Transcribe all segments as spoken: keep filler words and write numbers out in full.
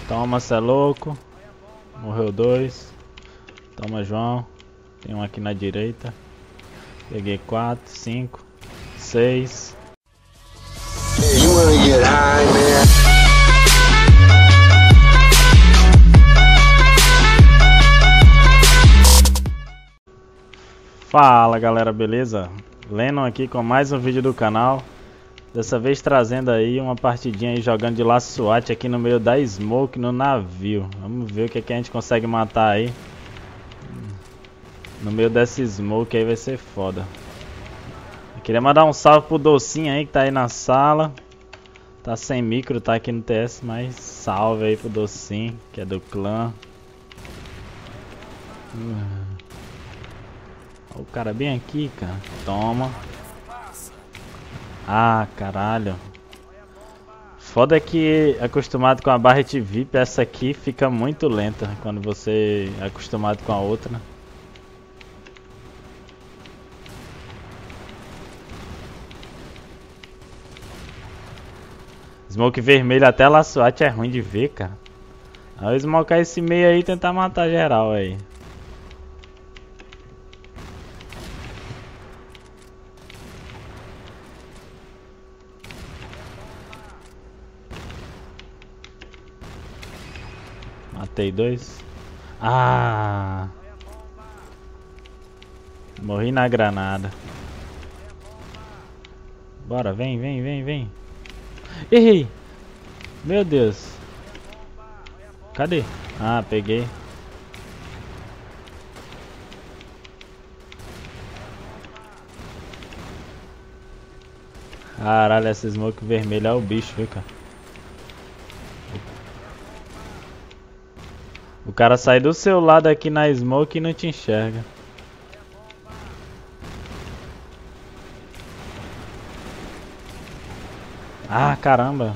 Toma, cê é louco. Morreu dois. Toma, João. Tem um aqui na direita. Peguei quatro, cinco, seis. You wanna get high, man? Fala galera, beleza? Lennon aqui com mais um vídeo do canal. Dessa vez trazendo aí uma partidinha aí jogando de laço SWAT aqui no meio da smoke no navio. Vamos ver o que, é que a gente consegue matar aí. No meio dessa smoke aí vai ser foda. Eu queria mandar um salve pro Docinho aí que tá aí na sala. Tá sem micro, tá aqui no T S, mas salve aí pro Docinho, que é do clã. Olha o cara bem aqui, cara. Toma. Ah, caralho. Foda é que acostumado com a Barret V I P, essa aqui fica muito lenta quando você é acostumado com a outra. Smoke vermelho até lá SWAT é ruim de ver, cara. Aí eu smocar esse meio aí e tentar matar geral aí. Matei dois. Ah! Morri na granada. Bora, vem, vem, vem, vem. Errei! Meu Deus. Cadê? Ah, peguei. Caralho, essa smoke vermelha é o bicho, viu, cara? O cara sai do seu lado aqui na smoke e não te enxerga. Ah, caramba.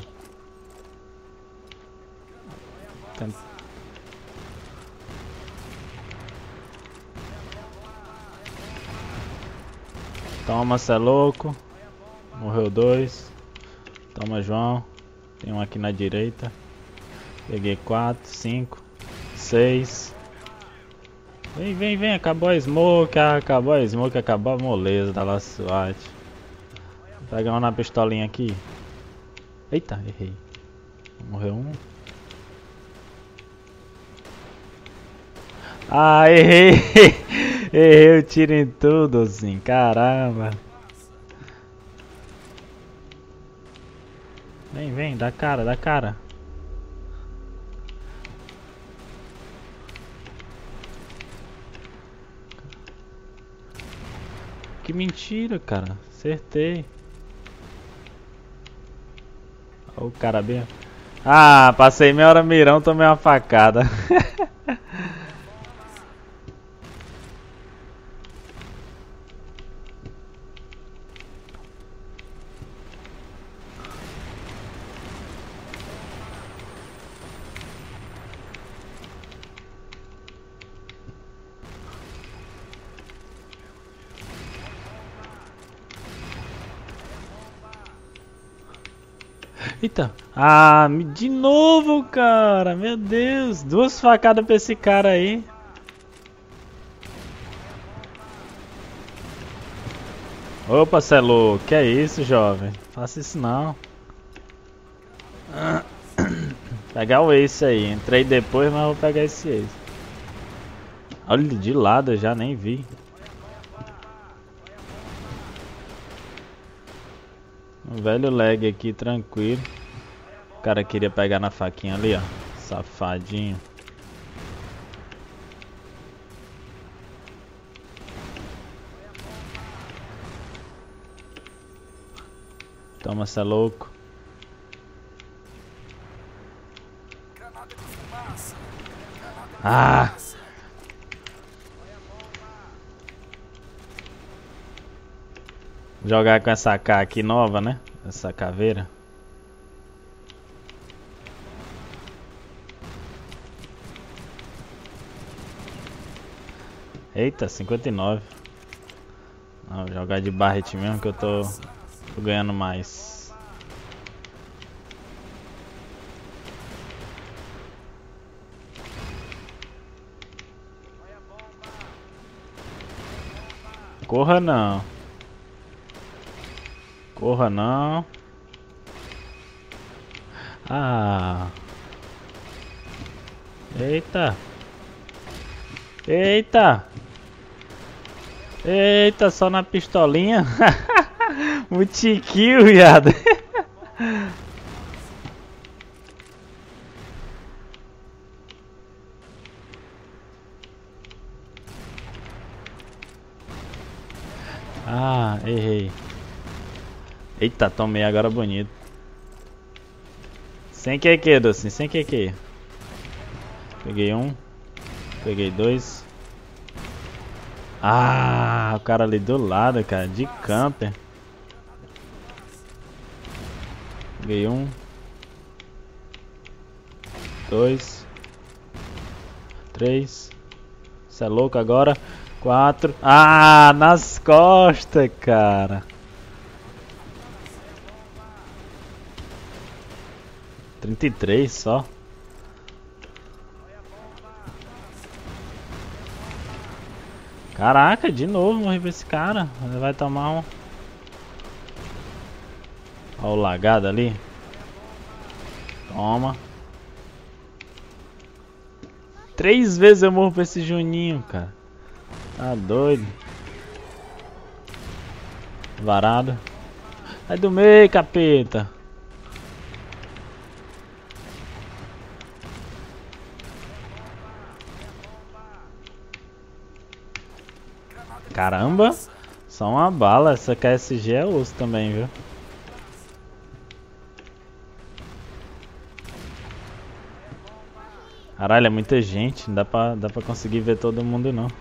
Toma, cê é louco. Morreu dois. Toma, João. Tem um aqui na direita. Peguei quatro, cinco, seis. Vem, vem, vem. Acabou a smoke. Ah, acabou a smoke. Acabou a moleza da laço SWAT. Vou pegar uma na pistolinha aqui. Eita, errei. Morreu um. Ah, errei. Errei o tiro em tudo, assim. Caramba. Vem, vem. Dá cara, dá cara. Que mentira, cara. Acertei. Olha o cara bem. Ah, passei meia hora mirão, tomei uma facada. Eita. Ah, de novo, cara. Meu Deus. Duas facadas pra esse cara aí. Opa, cê é louco. Que é isso, jovem? Faça isso não. Pegar o ace aí. Entrei depois, mas vou pegar esse ace. Olha, de lado eu já nem vi. Um velho lag aqui, tranquilo. O cara queria pegar na faquinha ali, ó. Safadinho. Toma, cê é louco. Ah! Jogar com essa K aqui nova, né? Essa caveira. Eita, cinquenta e nove. Não, vou jogar de Barret mesmo que eu tô, tô ganhando mais. Corra não. Corra não. Ah. Eita. Eita. Eita, só na pistolinha. Multikill, viado. Ah, errei. Eita, tomei agora bonito. Sem Q Q, docinho, sem Q Q. Peguei um. Peguei dois. Ah, o cara ali do lado, cara, de camper. Peguei um. Dois. Três. Você é louco agora? Quatro. Ah, nas costas, cara. trinta e três só. Caraca, de novo morri pra esse cara. Ele vai tomar um. Olha o lagado ali. Toma. Três vezes eu morro pra esse Juninho, cara. Tá doido. Varado. Sai do meio, capeta. Caramba. Só uma bala. Essa K S G é osso também, viu? Caralho, é muita gente. Não dá pra, dá pra conseguir ver todo mundo, não.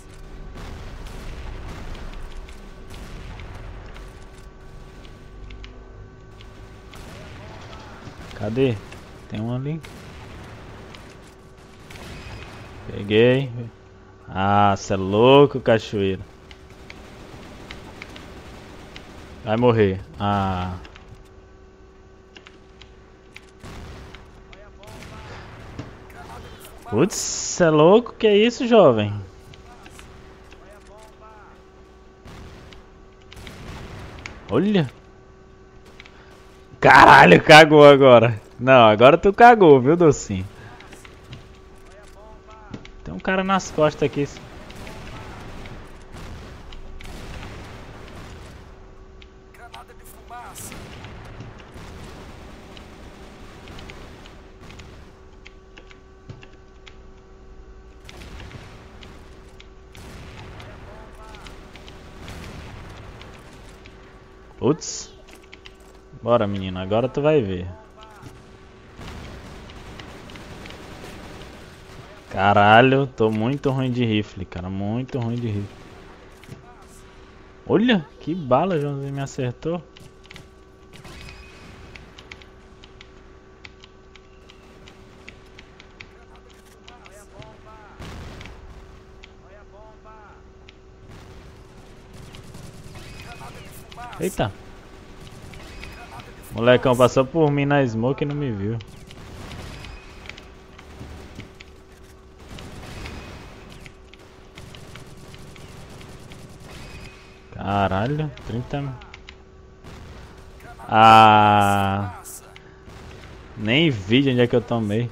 Cadê? Tem um ali. Peguei. Ah, cê é louco, cachoeiro. Vai morrer. Ah. Putz, cê é louco? Que é isso, jovem? Olha. Caralho, cagou agora. Não, agora tu cagou, viu, docinho? Tem um cara nas costas aqui. Granada de fumaça. Putz. Bora, menino, agora tu vai ver. Caralho, tô muito ruim de rifle, cara, muito ruim de rifle. Olha, que bala, Joãozinho me acertou. Eita. Molecão passou por mim na smoke e não me viu. Caralho, trinta. Ah. Nem vi de onde é que eu tomei.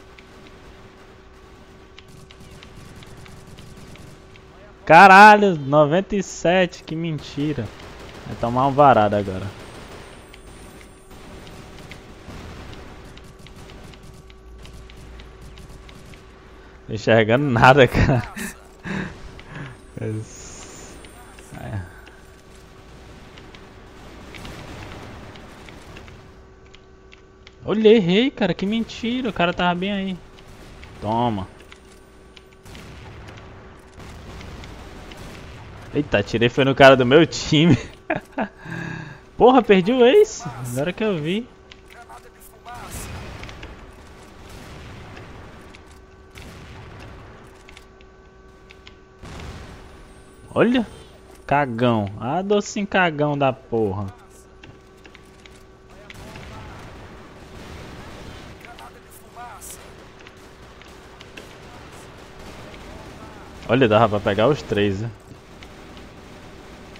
Caralho, noventa e sete, que mentira. Vai tomar um varado agora. Não enxergando nada, cara. É. Olha, errei, cara, que mentira. O cara tava bem aí. Toma. Eita, tirei foi no cara do meu time. Porra, perdi o ace. Agora que eu vi. Olha, cagão. Ah, docinho cagão da porra. Olha, dava pra pegar os três, né?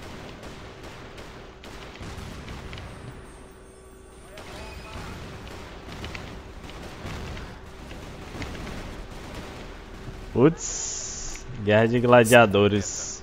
Putz, guerra de gladiadores.